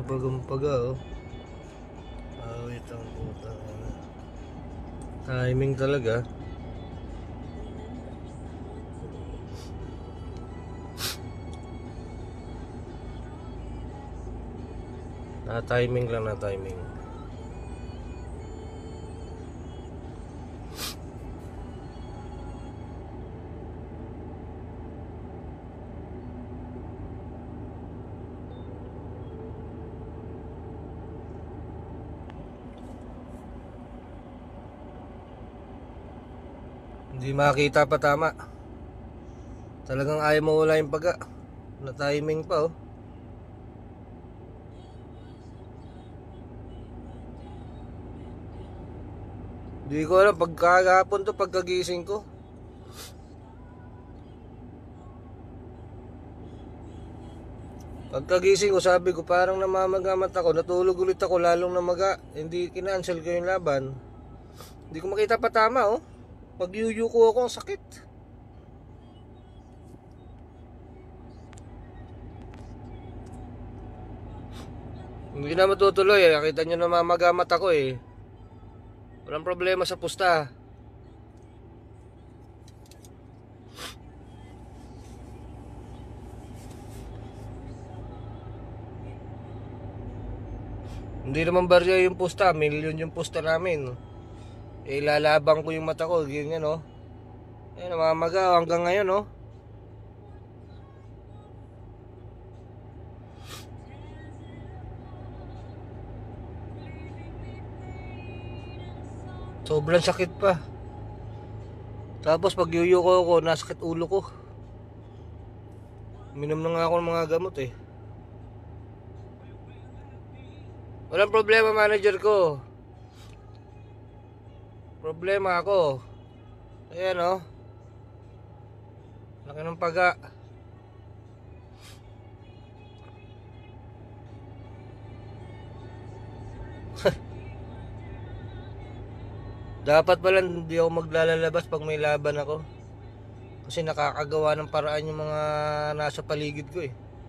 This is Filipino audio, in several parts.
bagumpaga oh. Awit ang putang ina. Timing talaga. Na timing lang, na timing. Hindi makita pa tama. Talagang ayaw mo wala yung paga. Na timing pa oh. Hindi ko alam, pagkagapon to, pagkagising ko. Pagkagising ko, sabi ko parang namamagamat ako. Natulog ulit ako, lalong namaga. Hindi kinancel ko yung laban. Hindi ko makita pa tama oh. Pag yuyuko ako, ang sakit. Hindi na matutuloy eh. Nakita nyo namamagamat ako eh. Walang problema sa pusta. Hindi naman barya yung pusta, milyon yung pusta namin. Eh lalabang ko yung mata ko, ganyan no. Eh namamaga hanggang ngayon no. Sobrang sakit pa. Tapos pag yuyuko ko, nasakit ulo ko. Minom na nga ako ng mga gamot eh. Walang problema, manager ko. Problema ako. Ayan oh. Laki ng paga. Dapat pala hindi ako maglalabas pag may laban ako. Kasi nakakagawa ng paraan yung mga nasa paligid ko eh.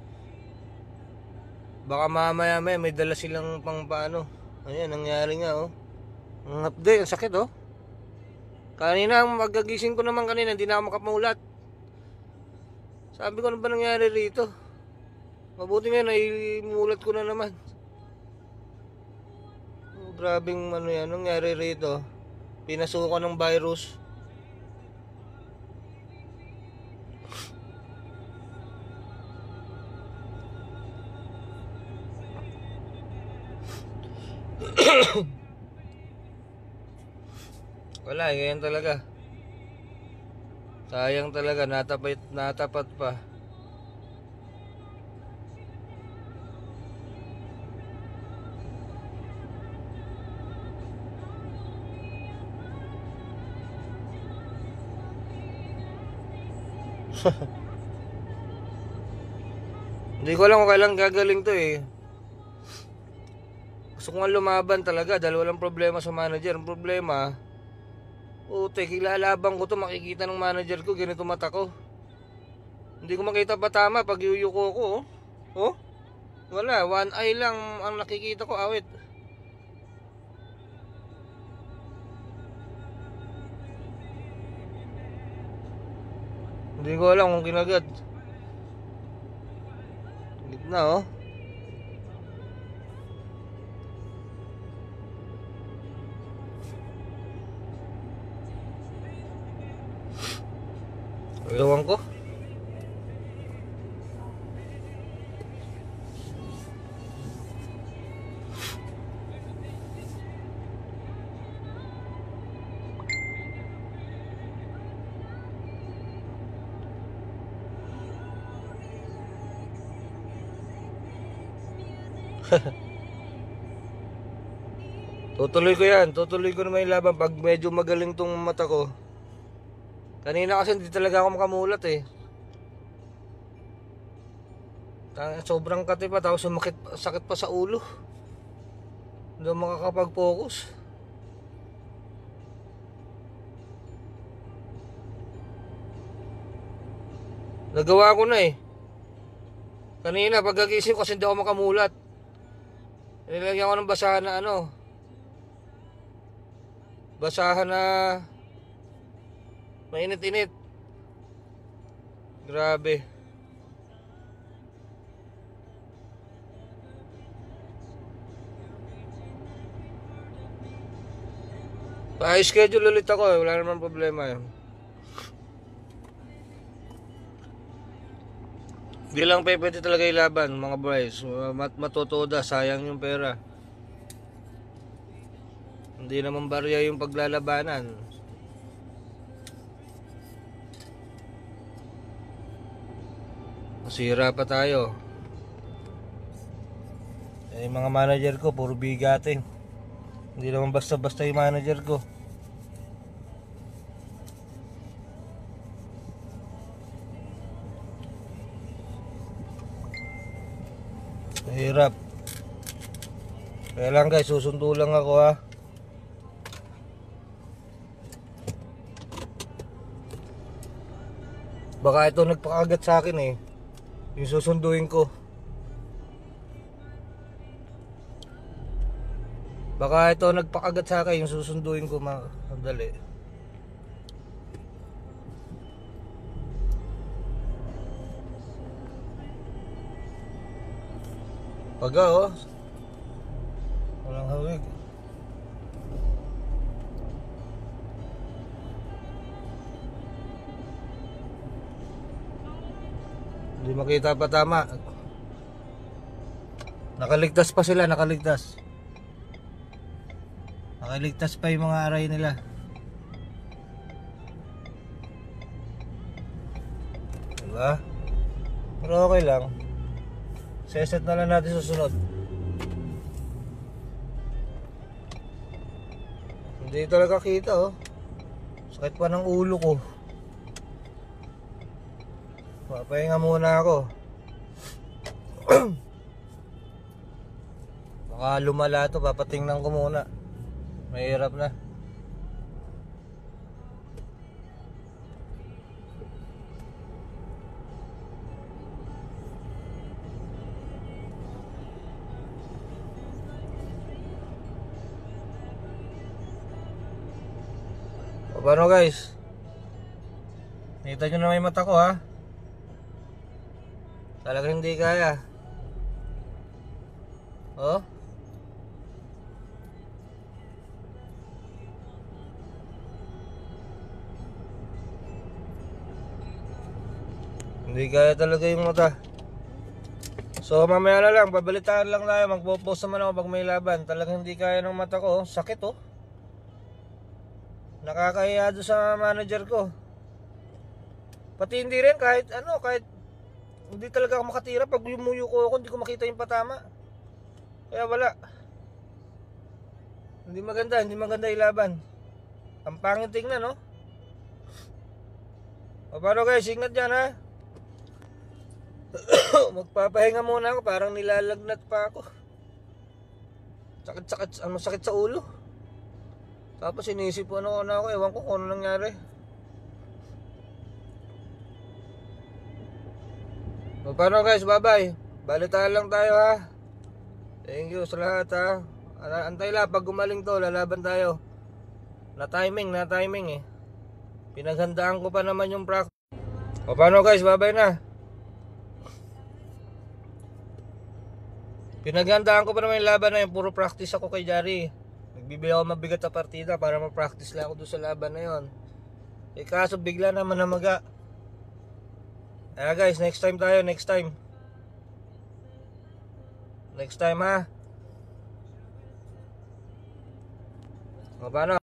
Baka mamaya may dala silang pang paano. Ayan, nangyari nga oh. Ang update, ang sakit oh. Kanina, magagising ko naman kanina, hindi na ako makamulat. Sabi ko, ano ba nangyari rito? Mabuti nga, naimulat ko na naman. Grabing ano yan, nangyari rito. Pinasukan ng virus. Wala, ganyan talaga. Sayang talaga, natapat pa. Hindi ko alam kung kailan gagaling to eh. Gusto ko nga lumaban talaga dahil walang problema sa manager. Ang problema, kilalabang ko to, makikita ng manager ko, ganito mata ko. Hindi ko makita pa tama pag yuyuko ko oh. Oh? Wala, one eye lang ang nakikita ko, awit. Hindi ko alam kung kinagat. Gitna oh. Ewan ko. Tutuloy ko yan. Tutuloy ko naman yung laban pag medyo magaling tong mata ko. Kanina kasi hindi talaga ako makamulat eh. Sobrang kati pa, tapos sakit pa sa ulo. Hindi ako makakapag-focus. Nagawa ko na eh. Kanina pagkagising ko kasi hindi ako makamulat. Nilagyan ko ng basahan na ano. Basahan na mainit-init. Grabe. Pa-schedule ulit ako eh. Wala naman problema yun. Hindi lang pwede talaga ilaban mga boys. Matutuda, sayang yung pera. Hindi naman barya yung paglalabanan. Masira pa tayo. Yung mga manager ko puro bigatin. Hindi naman basta-basta yung manager ko. Mahirap. Kaya lang guys, susundo lang ako ha. Baka ito nagpakagat sa akin eh. Yung susunduin ko. Baka ito nagpakagat sa akin yung susunduin ko madali. Paga oh. Walang hawig. Hindi makita pa tama. Nakaligtas pa sila, nakaligtas. Nakaligtas pa yung mga aray nila. Diba? Pero okay lang. Seset na lang natin susunod. Hindi talaga kita oh. Sakit pa ng ulo ko. Papahinga muna ako. Baka lumala to, papatingnan ko muna. Mahirap na. O paano guys? Nakita nyo na may mata ko ha. Talagang hindi kaya. Oh. Hindi kaya talaga yung mata. So mamaya na lang, babalitaan lang tayo. Magpo-post naman ako pag may laban. Talagang hindi kaya ng mata ko. Sakit oh. Nakakahiya doon sa manager ko. Pati hindi rin kahit ano, kahit hindi talaga ako makatira. Pag lumuyo ko ako, hindi ko makita yung patama. Kaya wala. Hindi maganda ilaban. Ang pangit tingnan no. O paano guys, ingat dyan ha. Magpapahinga muna ako, parang nilalagnat pa ako. Sakit sa ulo. Tapos inisip ko ano ako, ewan ko kung ano nangyari. O paano guys, bye bye. Balitaan lang tayo ha. Thank you sa lahat ha. Antay lang, pag gumaling to, lalaban tayo. Na timing eh. Pinaghandaan ko pa naman yung practice. O paano guys, bye bye na. Pinaghandaan ko pa naman yung laban na yun. Puro practice ako kay Jari. Nagbibigay ako mabigat na partida para ma-practice lang ako doon sa laban na yun. Eh kaso bigla naman namaga. Guys, next time tayo, next time. Next time ha. O paano?